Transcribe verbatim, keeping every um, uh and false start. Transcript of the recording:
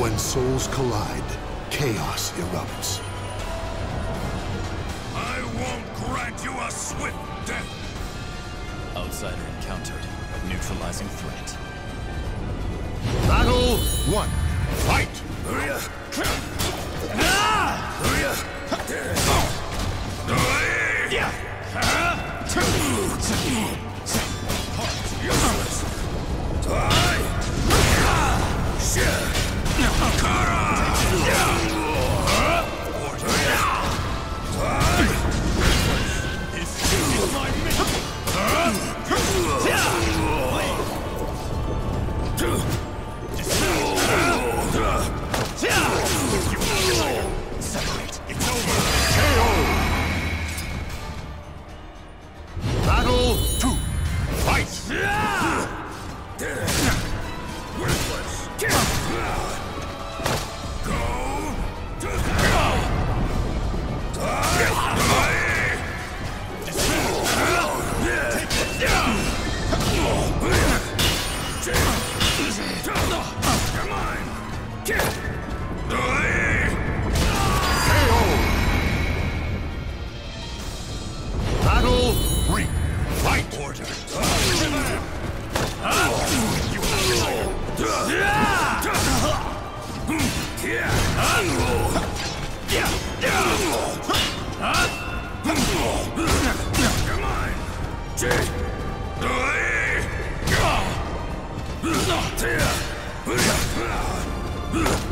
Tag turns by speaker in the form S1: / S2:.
S1: When souls collide, chaos erupts.
S2: I won't grant you a swift death!
S3: Outsider encountered. Neutralizing threat.
S1: Battle one. Fight!
S3: Separate. It's over.
S1: K O! Battle two. Fight!
S2: Worthless! Go! Come on! K
S1: O! Battle three. Fight!
S2: Order! Come on!